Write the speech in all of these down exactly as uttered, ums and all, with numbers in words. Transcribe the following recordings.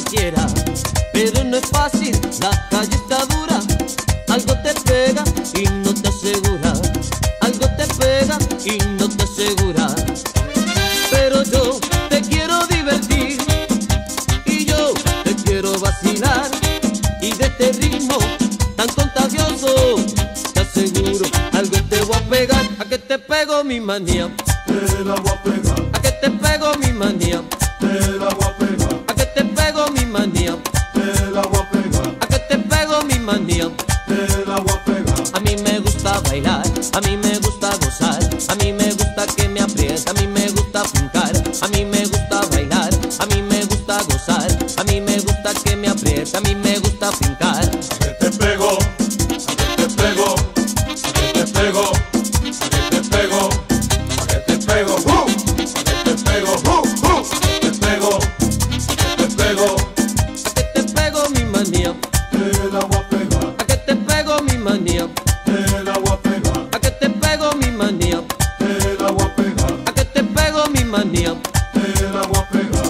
quisiera, pero no es fácil, la calle está dura. Algo te pega y no te asegura, algo te pega y no te asegura. Pero yo te quiero divertir y yo te quiero vacilar, y de este ritmo tan contagioso te aseguro algo te voy a pegar. A que te pego mi manía, te la voy a pegar. A que te pego mi manía, te la voy a pegar. A que te pego mi manía, te la voy a pegar. A que te pego mi manía, te la voy a pegar. A mí me gusta bailar, a mí me gusta gozar, a mí me gusta que me aprieta, a mí me gusta brincar, a mí me gusta bailar, a mí me gusta gozar, a mí me gusta que me aprieta, a mí me gusta brincar. A que te pego, a que te pego, a que te pego, a que te pego, a que te pego, uh, a que te pego, uh, uh, a que te pego, a que te pego, A que te pego mi manía, te la voy a pegar. a que te pego mi manía, Te la voy a pegar, a que te pego mi manía, te la voy a pegar, a que te pego mi manía. te la voy a pegar.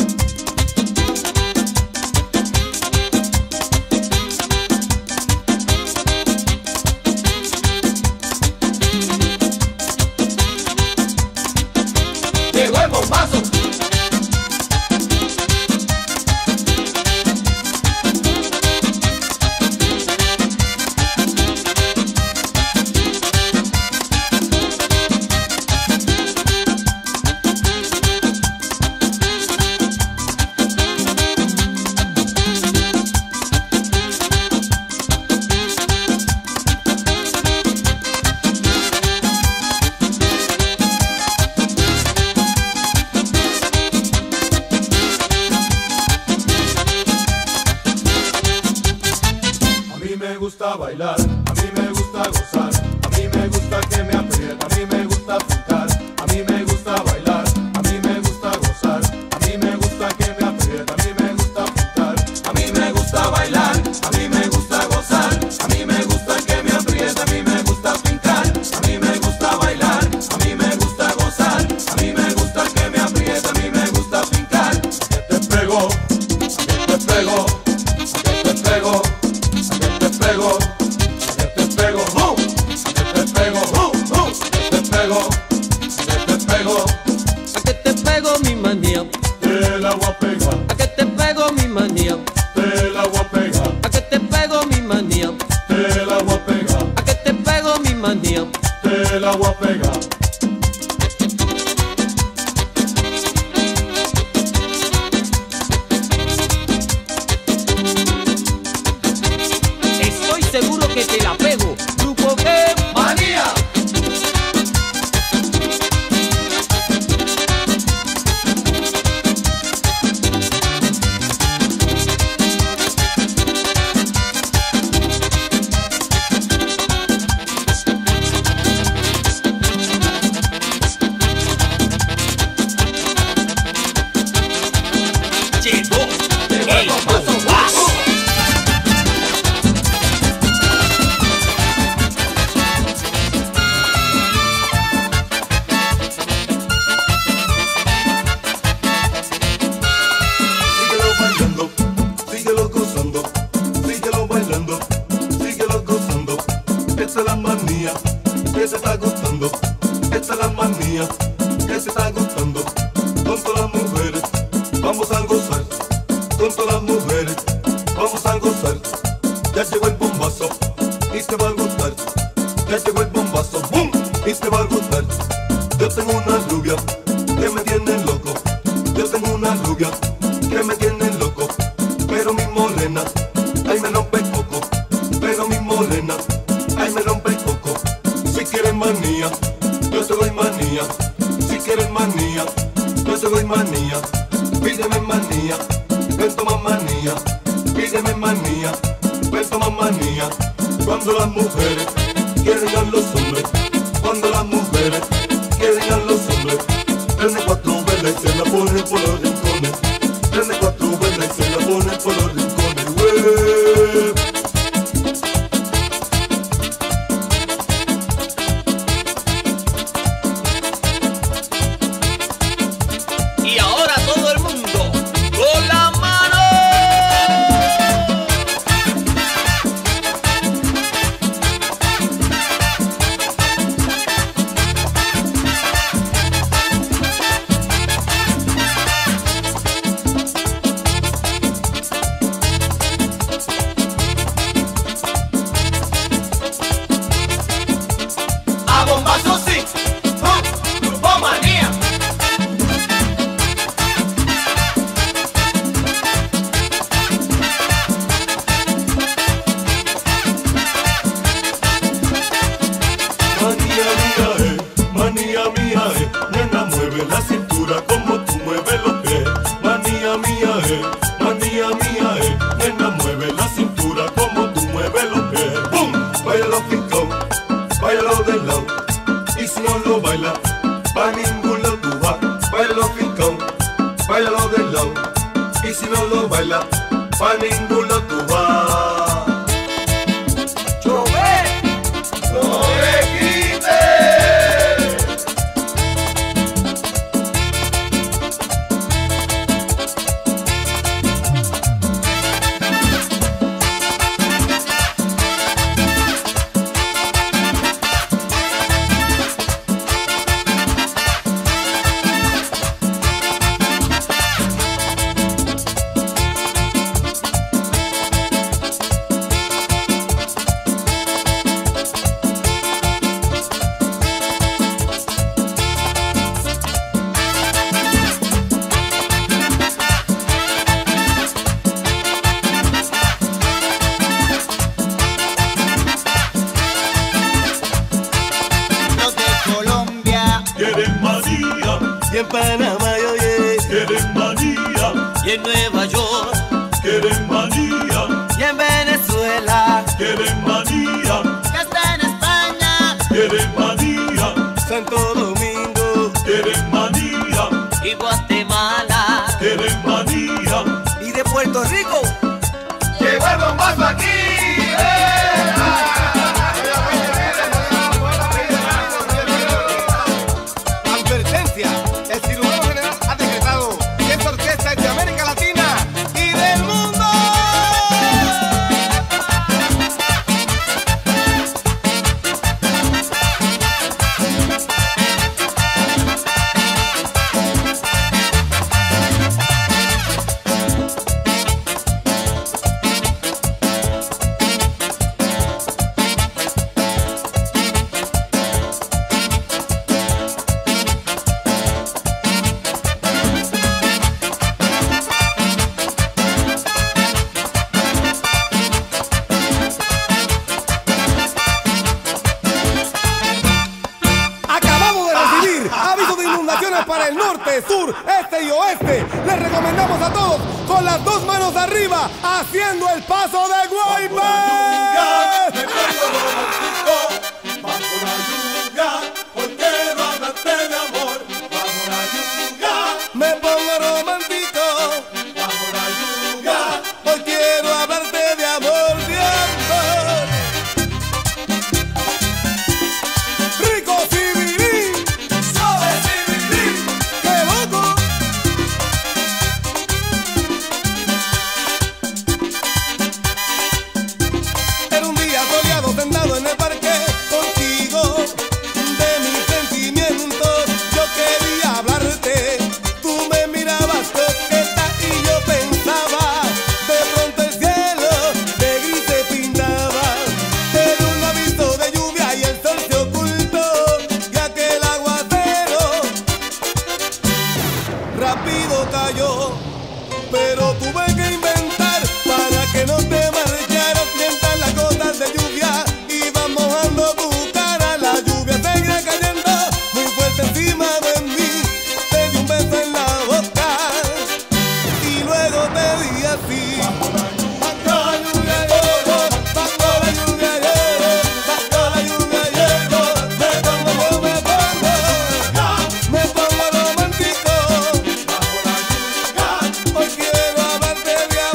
Llegó el bombazo. A mí me gusta bailar, a mí me gusta gozar, a mí me gusta que me aprieta, a mí me gusta brincar, a mí me gusta bailar, a mí me gusta gozar, a mí me gusta que me aprieta, a mí me gusta brincar, a mí me gusta bailar, a mí me gusta gozar, a mí me gusta que me aprieta, a mí me gusta brincar, a mí me gusta bailar, a mí me gusta gozar, a mí me gusta que me aprieta, a mí me gusta brincar. A que te pego, a que te pego, a que te pego. Te pego, que te pego, uh, que te pego, uh, uh, que te pego, que te pego, A que te pego mi manía, te la voy a pegar, a que te pego mi manía, te la voy a pegar, a que te pego mi manía, te la voy a pegar, a que te pego mi manía. te la voy a pegar. Estoy seguro que te la pego. Grupo que ¡Manía! llegó. Llegó el bombazo. Síguelo bailando, síguelo gozando, síguelo bailando, síguelo gozando. Esta es la manía que te está gustando, esta es la manía que te está gustando. Con todas las mujeres vamos a gozar, con todas las mujeres vamos a gozar. Ya llegó el bombazo y te va a gustar, ya llegó el bombazo, ¡bum! Y te va a gustar. Yo tengo una rubia que me tiene loco, yo tengo una rubia que me tiene loco, pero mi morena, ay me rompe el coco, pero mi morena, ay me rompe el coco. Si quieres manía, yo te doy manía, si quieres manía, yo te doy manía. Pídeme manía, ven toma manía, pídeme manía, ven toma manía. Cuando las mujeres quieren a los hombres, cuando las mujeres quieren a los hombres, tiene cuatro velas y se la ponen por los rincones, tiene cuatro velas y se la ponen por los rincones, wey. Y ahora todo el mundo con la mano. báilalo del lado. Y si no lo baila, pa' ningún lado tú vas. ¡Chover! ¡No le quites! Y en Panamá y oye, quieren manía, y en Nueva York, quieren manía, y en Venezuela, quieren manía, y hasta en España, quieren manía, Santo Domingo, quieren manía, y Guatemala, quieren manía, y de Puerto Rico. llegó el bombazo aquí. Advertencia, el cirujano general ha decretado que esta orquesta es de América Latina y del mundo. Para el norte, sur, este y oeste, les recomendamos a todos con las dos manos arriba, haciendo el paso de Guaype. Bajo la lluvia, hoy quiero hablarte de amor. Bajo la lluvia, Me pongo romántico, bajo la lluvia, hoy quiero hablarte de amor, de amor. Rico Civilín, suave civilín. qué loco. Era un día soleado sentado en el parque contigo, de mis sentimientos yo quería hablarte. Tú me mirabas coqueta y yo pensaba, de pronto el cielo de gris se pintaba. Era un aviso de lluvia y el sol se ocultó, y aquel aguacero rápido cayó. Pero tuve que inventar para que no te marcharas mientras las gotas de lluvia iban mojando tu cara. La lluvia seguía cayendo muy fuerte encima de mí. Te di un beso en la boca y luego te di así. Bajo la lluvia llego, bajo la lluvia llego, bajo la lluvia llego. Me pongo, yo me pongo, me pongo romántico. Bajo la lluvia, Hoy quiero hablarte de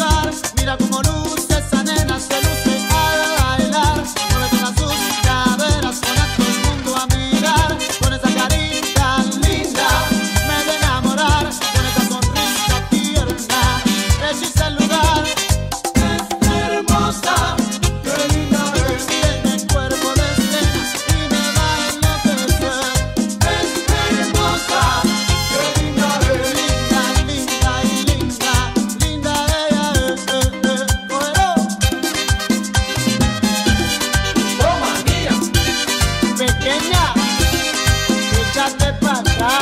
lugar. Mira cómo luce esa nena, se luce al bailar. Mueve todas sus caderas, pone a todo el mundo a mirar. Con esa carita linda me de enamorar, con esa sonrisa tierna hechiza el lugar. Es hermosa, qué linda es, tiene cuerpo de escena y me va a enloquecer. Es hermosa, qué linda es, linda, linda y linda, linda ella es, eh, eh, cógelo. ¡Oh, Mania! Pequeña, échate para acá.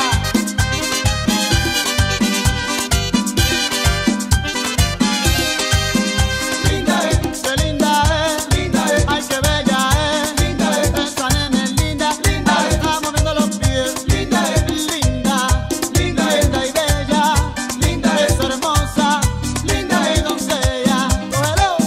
Linda es, Qué linda es, linda es, ay qué bella es, linda es, esa nena es linda, Linda ay, es. está moviendo los pies, linda es, linda, linda es, linda y bella, linda es, es hermosa, linda y es. doncella, cógelo.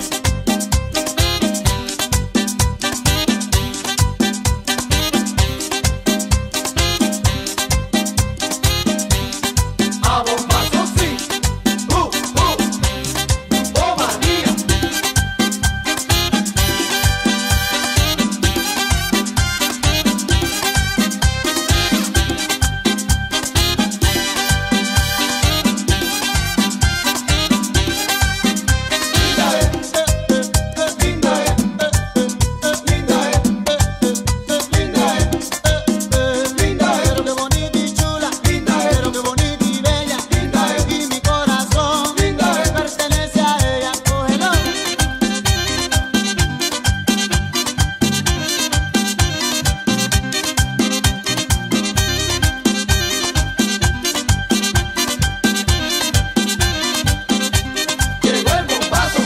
A bombazo sí. Uh, uh. ¡Oh, Mania! Linda es, linda es, linda es, linda es, linda es. Pero qué bonita y chula, Linda es. pero qué bonita y bella, Linda es. y mi corazón Linda es. pertenece a ella, cógelo. Llegó el bombazo.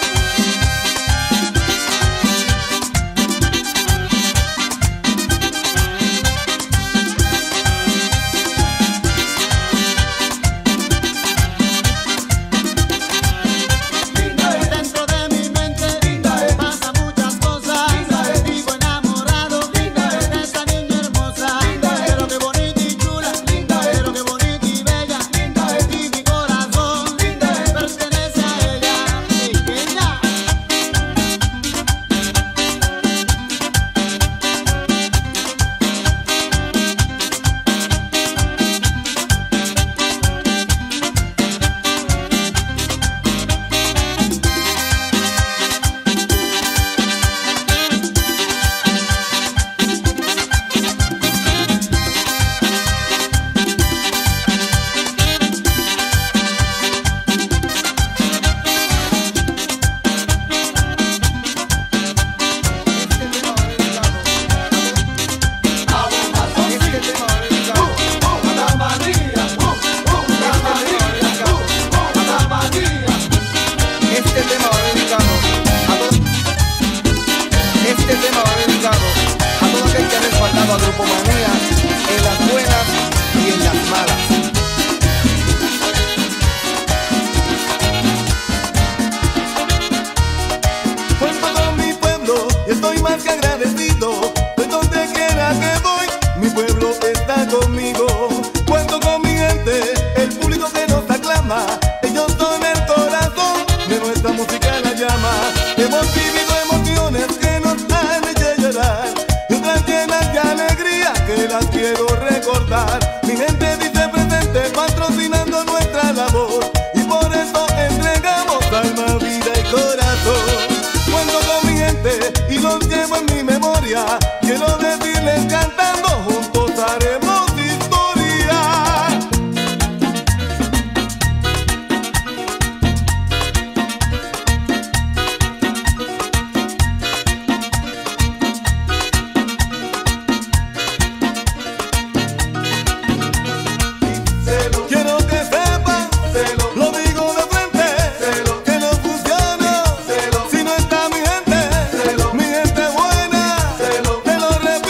Linda es, Dentro de mi mente linda es, pasa muchas cosas, Linda es. vivo enamorado Linda es. de esa niña hermosa, Linda es. pero qué bonita y chula, Linda es. pero qué bonita y bella, linda es, y mi corazón Linda es. pertenece a ella, pequeña. a bombazo sí. Uh, uh, la Mania. Uh, uh, la Mania. Uh, uh, la Mania. Este tema va dedicado a todos. Este tema va dedicado a todo aquel que ha respaldado a Grupo Mania en las buenas y en las malas. Cuento con mi pueblo y estoy más que agradecido. Pues donde quiera que voy, mi pueblo está conmigo. Cuento con mi gente, el público que nos aclama. Ellos son el corazón de nuestra música, la llama. Hemos vivido emociones que nos han hecho llorar y otras llenas de alegría que las quiero recordar. Mi gente dice presente, patrocinando nuestra labor, y por eso entregamos alma, vida y corazón. Cuento con mi gente y los llevo en mi memoria. Quiero decirles cantando, juntos haremos historia. Quiero que sepan, lo digo de frente, que no funciona si no está mi gente, mi gente buena, que lo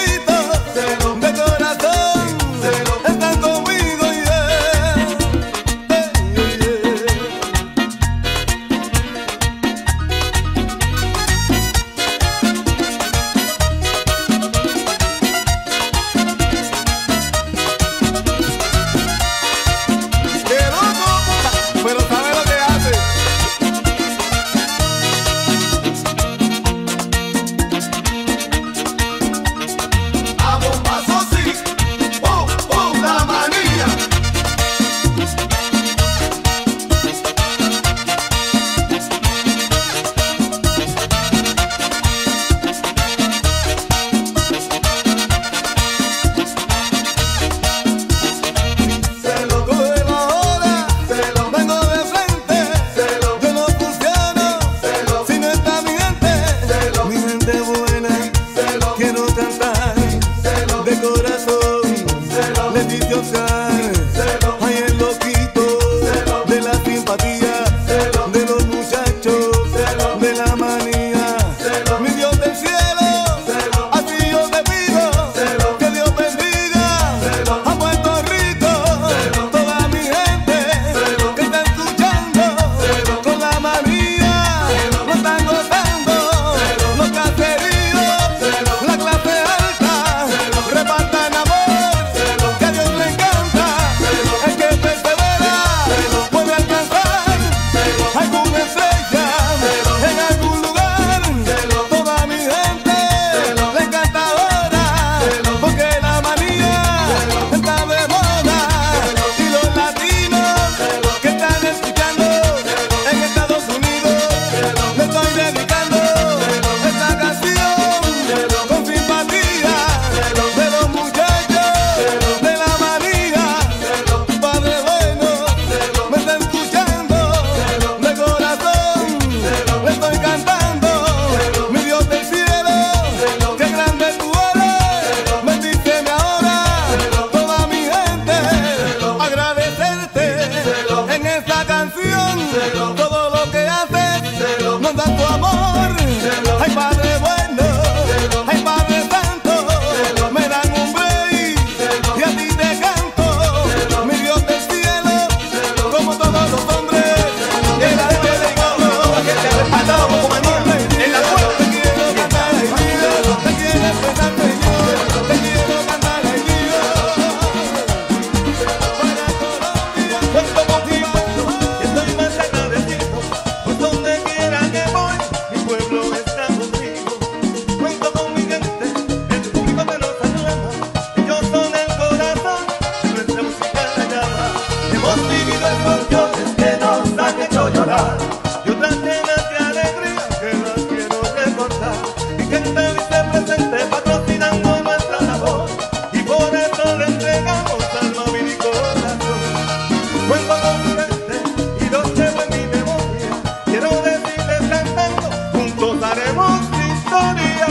quiero decirles cantando, juntos haremos historia.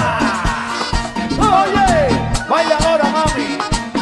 Oye, baila ahora, mami.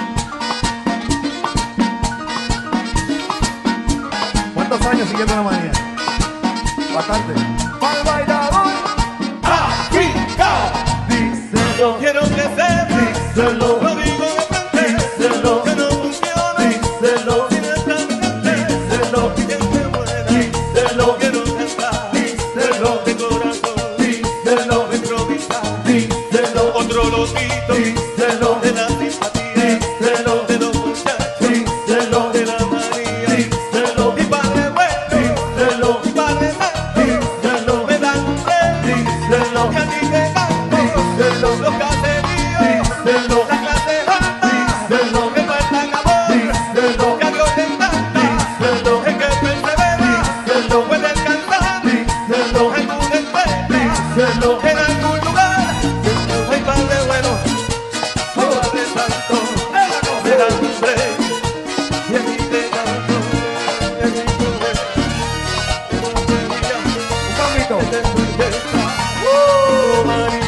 ¿Cuántos años siguiendo la manía? Bastante. Para el bailador, África, díselo, quiero que sepas, díselo, lo digo de frente, díselo, que no funciona díselo, sin esta gente. díselo, Y que esté buena, díselo, quiero cantar díselo, de corazón, díselo, improvisar díselo, otro lotito díselo, de la simpatía, díselo, de los muchachos, díselo, de la María. díselo, Y padre bueno, díselo, y padre santo, díselo, me dan un premio, díselo, y a ti te canto díselo, los caseríos, díselo, la clase alta, díselo, que faltan amor, díselo, que a Dios le encanta, díselo, el que persevera, díselo, puede alcanzar díselo, algún encuentro, díselo, en algún lugar. Ay, padre bueno, ay, padre santo, me dan un premio, y a ti te canto, y a ti te un mamito. Oh, María,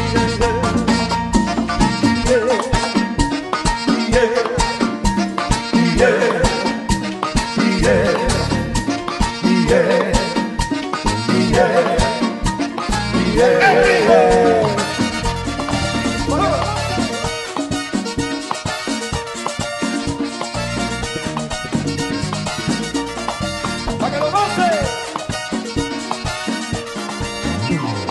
¡Para que lo goce!